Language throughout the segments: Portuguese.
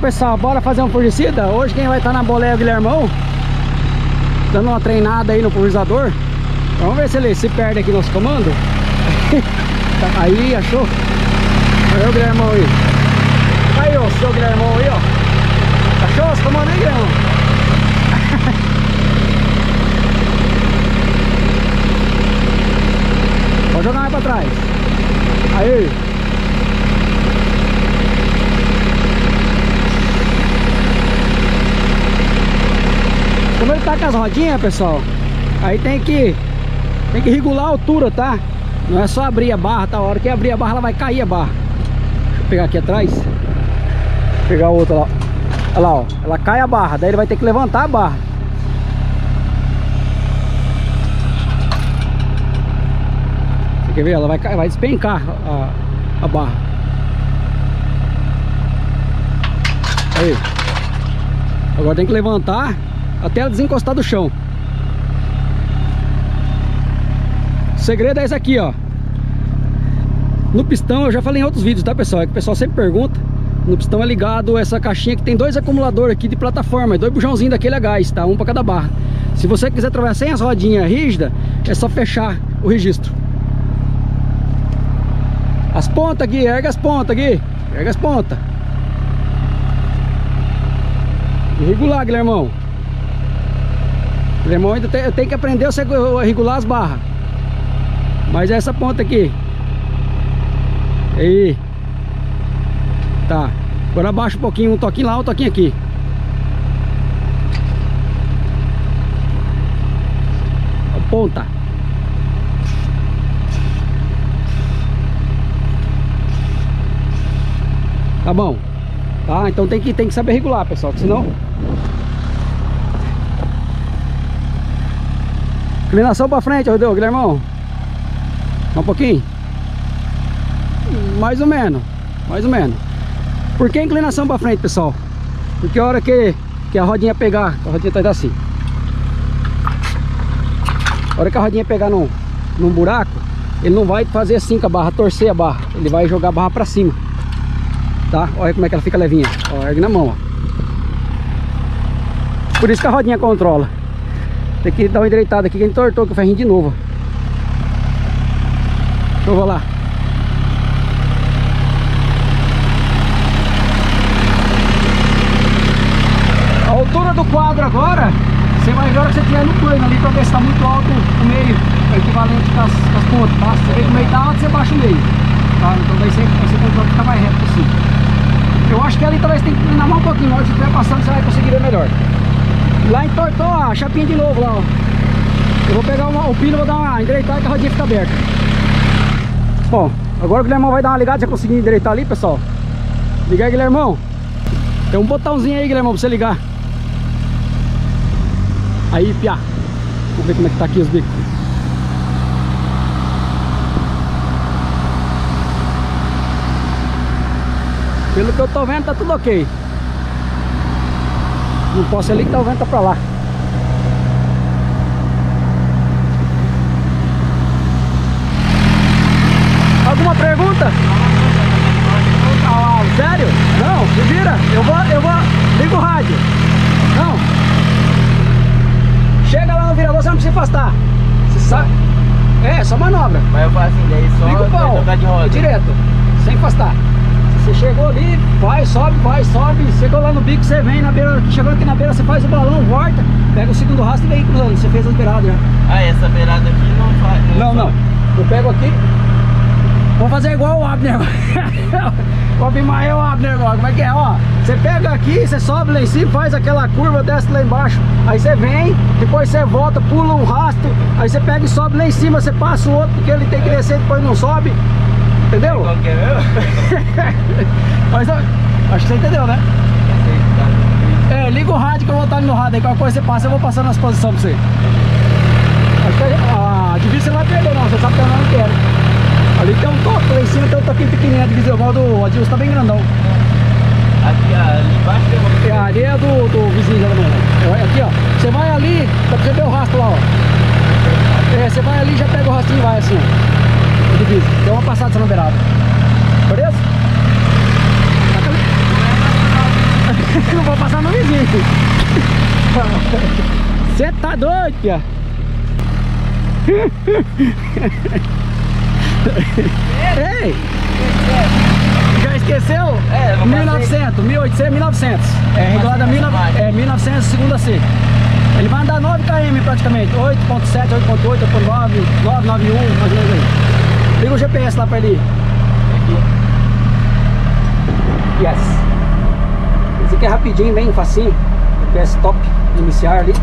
pessoal, bora fazer uma purgicida? Hoje quem vai estar na boleia é o Guilhermão, dando uma treinada aí no pulverizador. Vamos ver se ele se perde aqui no nosso comando. Aí, achou? Olha o Guilhermão aí. Aí, ó, o seu Guilhermão aí, ó. Achou os comandos aí, Guilhermão? Pode jogar mais pra trás. Aí. Como ele tá com as rodinhas, pessoal, aí tem que regular a altura, tá? Não é só abrir a barra, tá? A hora que abrir a barra, ela vai cair a barra. Deixa eu pegar aqui atrás. Vou pegar a outra lá. Olha lá, ó. Ela cai a barra, daí ele vai ter que levantar a barra. Você quer ver? Ela vai despencar a barra. Aí. Agora tem que levantar até ela desencostar do chão. O segredo é esse aqui, ó. No pistão, eu já falei em outros vídeos, tá, pessoal? É que o pessoal sempre pergunta. No pistão é ligado essa caixinha que tem dois acumuladores aqui de plataforma, dois bujãozinhos daquele a gás, tá? Um para cada barra. Se você quiser trabalhar sem as rodinhas rígidas, é só fechar o registro. As pontas aqui, erga as pontas aqui. Erga as pontas. Regular, Guilhermão. Guilhermão ainda tem que aprender a regular as barras. Mas é essa ponta aqui. Aí. Tá. Agora abaixa um pouquinho, um toquinho lá, um toquinho aqui. A ponta. Tá bom. Tá? Então tem que saber regular, pessoal, que senão... Inclinação pra frente, Rodrigo, Guilhermão. Um pouquinho. Mais ou menos. Mais ou menos. Por que inclinação pra frente, pessoal? Porque a hora que a rodinha pegar, a rodinha tá assim. A hora que a rodinha pegar num buraco, ele não vai fazer assim com a barra, torcer a barra. Ele vai jogar a barra pra cima. Tá? Olha como é que ela fica levinha. Ó, ergue na mão, ó. Por isso que a rodinha controla. Tem que dar uma endireitada aqui que ele entortou com o ferrinho de novo. Deixa eu lá. A altura do quadro agora, você vai ver a hora que você tiver no plano ali pra ver se tá muito alto o meio, é equivalente com as pontas, tá? Se você vê que o meio tá alto, você baixa o meio, tá? Então daí você controla ficar mais reto possível. Eu acho que ali talvez tem que inclinar mais um pouquinho, na hora que você estiver passando você vai conseguir ver melhor. Lá entortou a chapinha de novo lá, ó. Eu vou pegar o pino, vou dar uma endireitada que a rodinha fica aberta. Bom, agora o Guilhermão vai dar uma ligada, já consegui endireitar ali, pessoal. Ligar aí, Guilhermão. Tem um botãozinho aí, Guilhermão, pra você ligar. Aí, piá. Vamos ver como é que tá aqui os bicos. Pelo que eu tô vendo, tá tudo ok. Não posso ali que tá o vento tá pra lá. Alguma pergunta? Ah, sério? Não, se vira. Eu vou. Liga o rádio. Não. Chega lá no virador, você não precisa afastar. Você sabe? É, só manobra. Mas eu faço assim, daí só liga o pau, tocar de roda. Direto, sem afastar. Você chegou ali, vai, sobe. Chegou lá no bico, você vem na beira. Chegou aqui na beira, você faz o balão, volta, pega o segundo rastro e vem cruzando. Você fez as beiradas já. Ah, essa beirada aqui não faz. Não. Eu pego aqui. Vou fazer igual o Abner. O Abimael é o Abner agora. Como é que é? Ó, você pega aqui, você sobe lá em cima, faz aquela curva, desce lá embaixo. Aí você vem, depois você volta, pula um rastro. Aí você pega e sobe lá em cima, você passa o outro, porque ele tem que descer, depois não sobe. Entendeu? Qual que é mesmo? Mas acho que você entendeu, né? É, liga o rádio que eu vou estar no rádio aí. Qualquer coisa você passa, eu vou passando as posições pra você. Acho que a divisa você não vai perder não, você sabe que eu não quero. Ali tem um toque, lá em cima tem um toquinho pequenininho, a divisa igual do Adilson, tá bem grandão. Aqui, ali embaixo tem uma... É a areia do vizinho já também. Aqui, ó, você vai ali, dá pra você ver o rastro lá, ó. É, você vai ali, já pega o rastrinho e vai assim, ó. A divisa, deu uma passada na beirada. Beleza? Não vou passar no vizinho. Você tá doido, pia? Ei! Já esqueceu? É, eu 1900, 1800, 1900. É regulado a 1900, segunda C. Ele vai andar 9 km praticamente. 8.7, 8.8, 8.9, 991, mais ou menos aí. Liga o GPS lá pra ele ir. Yes. Esse aqui é rapidinho, bem facinho. GPS top, iniciar ali.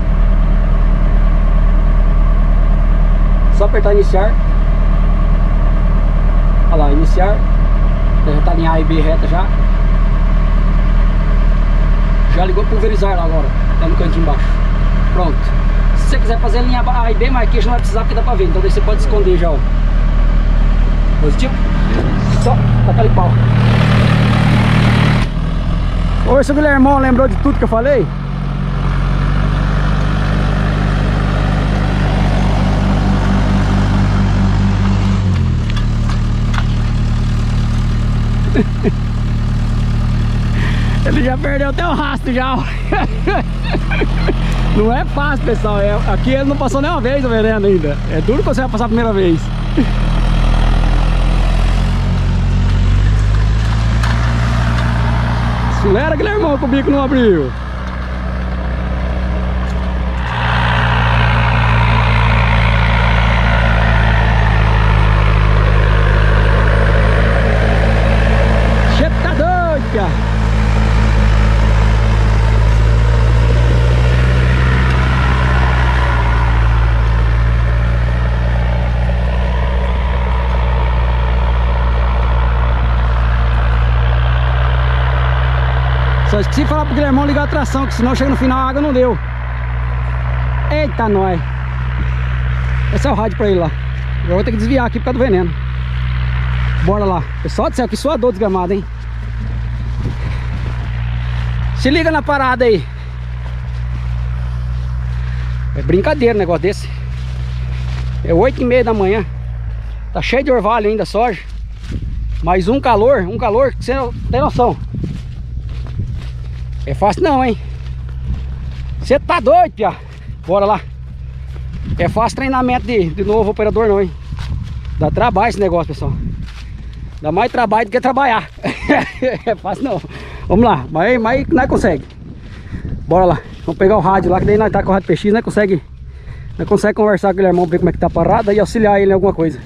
Só apertar iniciar. Olha lá, iniciar. Já tá em A e B reta já. Já ligou pulverizar lá agora. Tá no cantinho embaixo. Pronto. Se você quiser fazer a linha A e B, mas aqui já não vai precisar porque dá pra ver. Então daí você pode esconder já, ó. Positivo? Só tacar ali pau. Oi, seu Guilhermão, lembrou de tudo que eu falei? Ele já perdeu até o rastro já. Não é fácil, pessoal. Aqui ele não passou nem uma vez o veneno ainda. É duro que você vai passar a primeira vez. Acelera, Guilhermão, que o bico não abriu. Você tá doido, cara. Só esqueci de falar pro Guilhermão ligar a tração, que senão chega no final a água não deu. Eita, nós. Esse é o rádio pra ele lá. Eu vou ter que desviar aqui por causa do veneno. Bora lá. Pessoal do céu, que suador desgramado, hein? Se liga na parada aí. É brincadeira um negócio desse. É 8h30 da manhã. Tá cheio de orvalho ainda, soja. Mas um calor que você não tem noção. É fácil não, hein? Você tá doido, pia? Bora lá. É fácil treinamento de novo operador não, hein? Dá trabalho esse negócio, pessoal. Dá mais trabalho do que trabalhar. É fácil não. Vamos lá, mas nós consegue. Bora lá. Vamos pegar o rádio lá, que daí nós tá com o rádio PX, nós consegue conversar com o Guilhermão, ver como é que tá a parada e auxiliar ele em alguma coisa.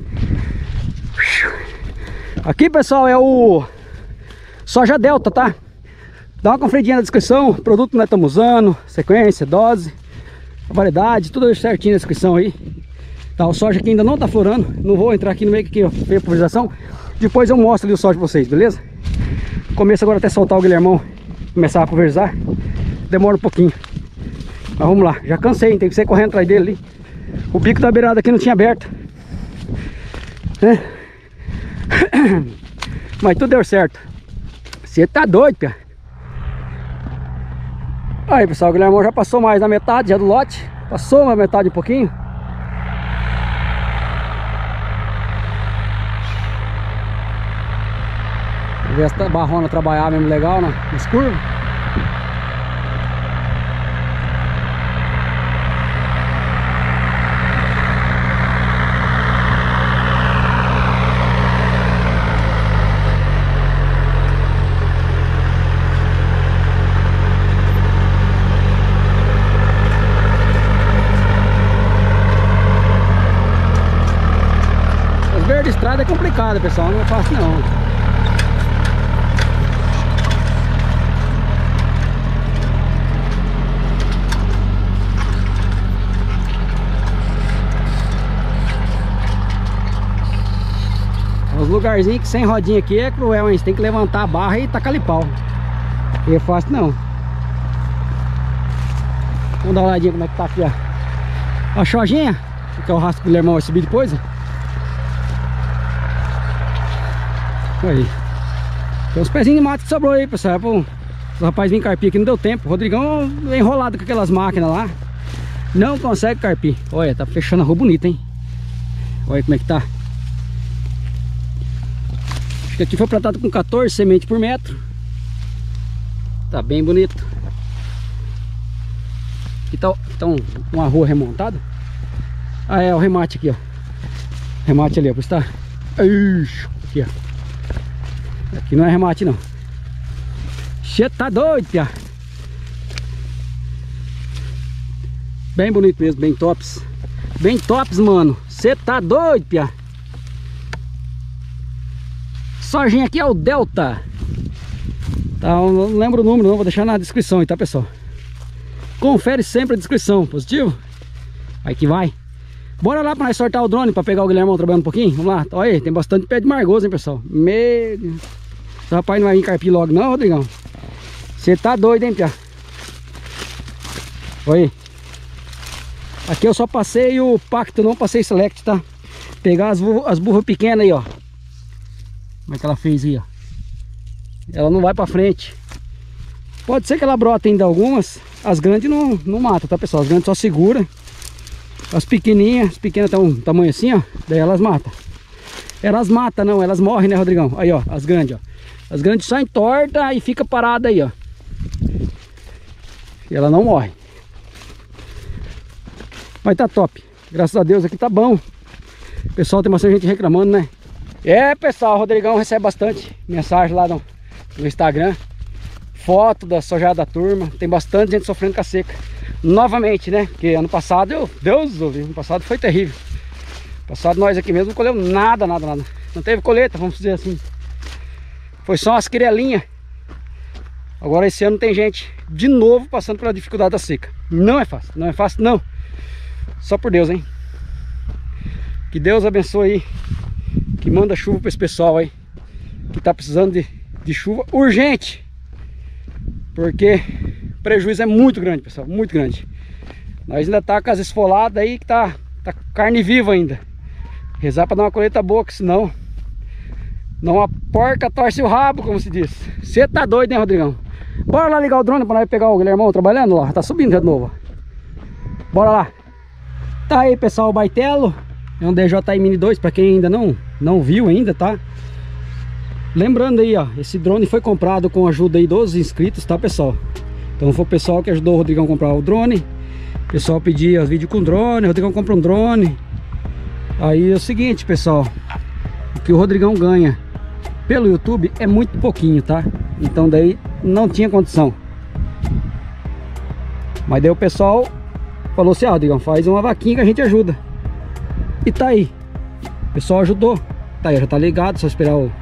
Aqui, pessoal, é o Soja Delta, tá? Dá uma conferidinha na descrição, o produto que nós estamos usando, sequência, dose, a variedade, tudo certinho na descrição aí. Tá, o soja aqui ainda não tá florando, não vou entrar aqui no meio que eu fiz a pulverização. Depois eu mostro ali o soja pra vocês, beleza? Começo agora até soltar o Guilhermão, começar a pulverizar, demora um pouquinho. Mas vamos lá, já cansei, tem que sair correndo atrás dele ali. O bico da beirada aqui não tinha aberto, né? Mas tudo deu certo. Você tá doido, cara. Aí, pessoal, o Guilhermão já passou mais da metade já do lote. Passou mais metade um pouquinho. Vamos ver se a barrona trabalhar mesmo legal nas curvas. Estrada é complicada, pessoal, não é fácil não. Os lugarzinhos que sem rodinha aqui é cruel, hein? Você tem que levantar a barra e tacar ali pau. E é fácil não. Vamos dar uma olhadinha como é que tá aqui, ó. A sojinha, que é o rastro que o Guilhermão vai subir depois, ó. Aí. Tem uns pezinhos de mato que sobrou aí, pessoal. O rapaz vir carpir aqui, não deu tempo. O Rodrigão é enrolado com aquelas máquinas lá. Não consegue carpir. Olha, tá fechando a rua bonita, hein? Olha como é que tá. Acho que aqui foi plantado com 14 sementes por metro. Tá bem bonito. Aqui tá uma rua remontada. Ah, é o remate aqui, ó. Remate ali, ó. Está. Aqui, ó. Aqui não é remate, não. Você tá doido, pia. Bem bonito mesmo, bem tops. Bem tops, mano. Você tá doido, pia. Sojinha aqui é o Delta. Tá, eu não lembro o número, não. Vou deixar na descrição aí, tá, pessoal? Confere sempre a descrição, positivo? Aí que vai. Bora lá pra nós sortar o drone, pra pegar o Guilhermão trabalhando um pouquinho. Vamos lá. Olha aí, tem bastante pé de margoso, hein, pessoal? Meu Deus. Esse rapaz não vai vir carpir logo não, Rodrigão. Você tá doido, hein, pia? Olha aí. Aqui eu só passei o Pacto, não passei Select, tá? Pegar as burras pequenas aí, ó. Como é que ela fez aí, ó? Ela não vai pra frente. Pode ser que ela brota ainda algumas. As grandes não mata, tá, pessoal? As grandes só segura. As pequenas tem um tamanho assim, ó. Daí elas matam. Elas matam, não, elas morrem, né, Rodrigão? Aí, ó, as grandes, ó. As grandes só entorta e fica parada aí, ó. E ela não morre. Mas tá top. Graças a Deus aqui tá bom. Pessoal, tem bastante gente reclamando, né? É, pessoal, o Rodrigão recebe bastante mensagem lá no Instagram. Foto da sojada da turma. Tem bastante gente sofrendo com a seca. Novamente, né? Porque ano passado, Deus, ano passado foi terrível. Ano passado nós aqui mesmo não colhemos nada. Não teve colheita, vamos dizer assim. Foi só umas quirelinhas. Agora esse ano tem gente de novo passando pela dificuldade da seca. Não é fácil não. Só por Deus, hein? Que Deus abençoe aí. Que manda chuva para esse pessoal aí que tá precisando de chuva urgente. Porque o prejuízo é muito grande, pessoal, muito grande. Nós ainda tá com as esfoladas aí que tá carne viva ainda. Rezar para dar uma colheita boa, que senão não a porca torce o rabo, como se diz. Você tá doido, né, Rodrigão? Bora lá ligar o drone para nós pegar o Guilhermão trabalhando lá. Tá subindo já de novo. Bora lá. Tá aí, pessoal, o Baitelo. É um DJI Mini 2, para quem ainda não viu ainda, tá? Lembrando aí, ó, esse drone foi comprado com a ajuda aí dos inscritos, tá, pessoal? Então foi o pessoal que ajudou o Rodrigão a comprar o drone. O pessoal pedia vídeo com drone, o Rodrigão compra um drone. Aí é o seguinte, pessoal, o que o Rodrigão ganha pelo YouTube é muito pouquinho, tá? Então daí não tinha condição. Mas daí o pessoal falou assim, Rodrigão, faz uma vaquinha que a gente ajuda. E tá aí, o pessoal ajudou. Tá aí, já tá ligado, só esperar o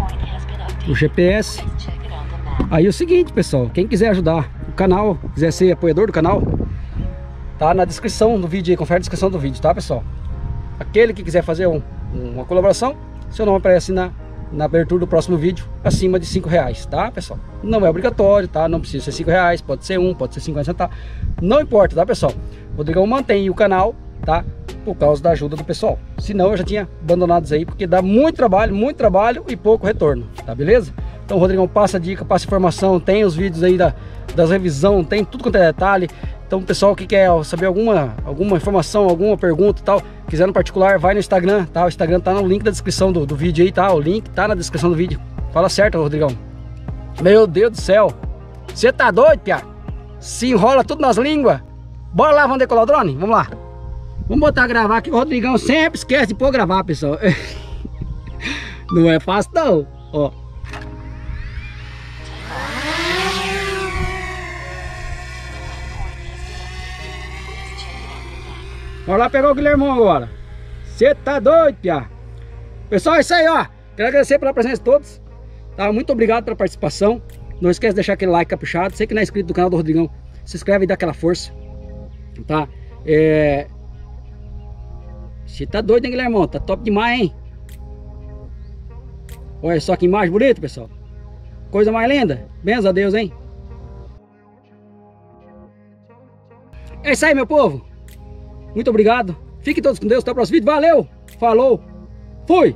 GPS. Aí é o seguinte, pessoal, quem quiser ajudar o canal, quiser ser apoiador do canal, tá na descrição do vídeo aí, confere a descrição do vídeo, tá, pessoal? Aquele que quiser fazer uma colaboração, seu nome aparece na abertura do próximo vídeo, acima de R$5, tá, pessoal? Não é obrigatório, tá? Não precisa ser R$5, pode ser 1, pode ser 50 centavos, não importa, tá, pessoal? O Rodrigão mantém o canal, tá? Por causa da ajuda do pessoal. Senão eu já tinha abandonado isso aí, porque dá muito trabalho e pouco retorno, tá, beleza? Então o Rodrigão passa dica, passa informação, tem os vídeos aí das revisão, tem tudo quanto é detalhe. Então o pessoal que quer saber alguma informação, alguma pergunta e tal, quiser no particular, vai no Instagram, tá? O Instagram tá no link da descrição do vídeo aí, tá? O link tá na descrição do vídeo. Fala certo, Rodrigão. Meu Deus do céu. Você tá doido, pia? Se enrola tudo nas línguas. Bora lá, vamos decolar o drone? Vamos lá. Vamos botar a gravar aqui. O Rodrigão sempre esquece de pôr gravar, pessoal. Não é fácil não. Ó. Bora lá pegar o Guilhermão agora. Você tá doido, pia? Pessoal, é isso aí, ó. Quero agradecer pela presença de todos. Tá? Muito obrigado pela participação. Não esquece de deixar aquele like caprichado. Você que não é inscrito do canal do Rodrigão, se inscreve e dá aquela força. Tá? Você tá doido, hein, Guilhermão? Tá top demais, hein? Olha só que imagem bonita, pessoal. Coisa mais linda. Benção a Deus, hein? É isso aí, meu povo. Muito obrigado. Fiquem todos com Deus. Até o próximo vídeo. Valeu. Falou. Fui.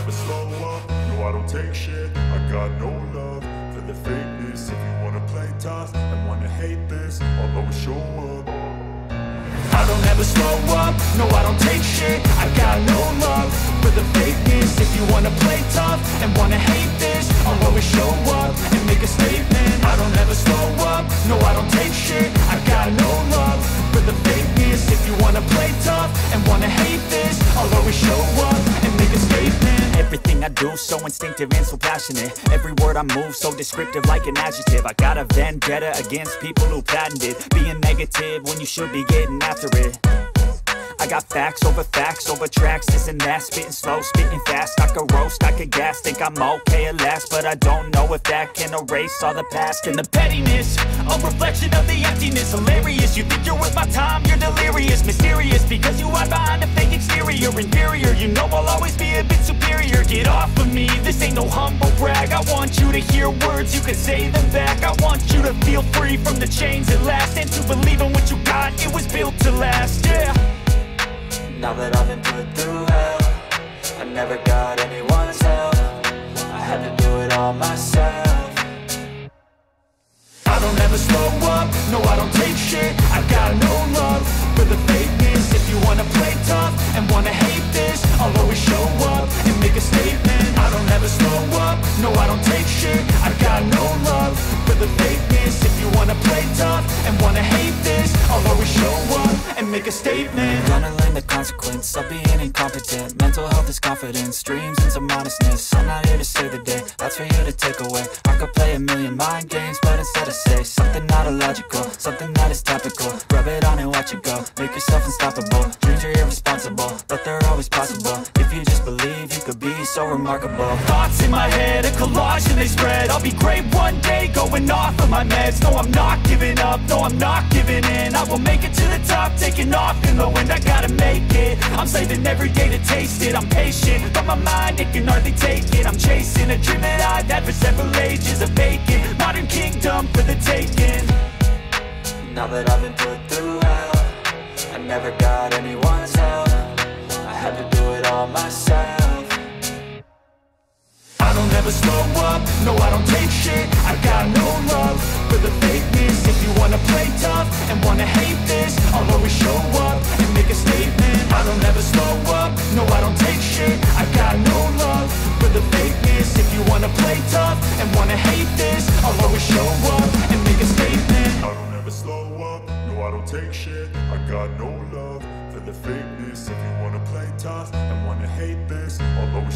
never slow up, no I don't take shit. I got no love for the fakeness. If you wanna play tough and wanna hate this, I'll always show up. I don't ever slow up, no I don't take shit. I got no love for the fakeness. If you wanna play tough and wanna hate this, I'll always show up and make a statement. I don't ever slow up, no I don't take shit. I got no love for the fakeness. If you wanna play tough and wanna hate this, I'll always show up and make a statement. Everything I do so instinctive and so passionate. Every word I move so descriptive like an adjective. I got a vendetta against people who patented being negative when you should be getting after it. I got facts over tracks, this and that. Spitting slow, spitting fast. I could roast, I could gas. Think I'm okay at last, but I don't know if that can erase all the past. And the pettiness, a reflection of the emptiness. Hilarious, you think you're worth my time, you're delirious. Mysterious, because you hide behind a fake exterior. Inferior, you know I'll always be a bit superior. Get off of me, this ain't no humble brag. I want you to hear words, you can say them back. I want you to feel free from the chains at last, and to believe in what you got, it was built to last, yeah. Now that I've been put through hell, I never got anyone's help. I had to do it all myself. I don't ever slow up, no I don't take shit. I got no love for the fakeness. If you wanna play tough and wanna hate this, I'll always show up and make a statement. I don't ever slow up, no I don't take shit. I got no love for the fakeness. If you wanna play tough and wanna hate this, I'll always show up and make a statement. Gonna learn the consequence of being incompetent. Mental health is confidence, dreams into modestness. I'm not here to save the day, that's for you to take away. I could play a million mind games, but instead I say something not illogical, something that is topical. Rub it on and watch it go, make yourself unstoppable. Dreams are irresponsible, but they're always possible. If you just believe, you could be so remarkable. Thoughts in my head, a collage and they spread. I'll be great one day, going off of my meds. No, I'm not giving up, no, I'm not giving in. I will make it to the top, taking off in the wind. I gotta make it, I'm saving every day to taste it. I'm patient, but my mind, it can hardly take it. I'm chasing a dream that I've had for several ages. A vacant, modern kingdom for the taking. Now that I've been put through hell, I never got anyone's help. I had to do it all myself. I don't ever slow up, no I don't take shit. I got no love for the fakeness. If you wanna play tough and wanna hate this, I'll always show up and make a statement. I don't ever slow up, no I don't take shit. I got no love for the fakeness. If you wanna play tough and wanna hate this, I'll always show up and make a statement. I don't ever slow up, no I don't take shit. I got no love for the fakeness. If you wanna play tough and wanna hate this, I'll always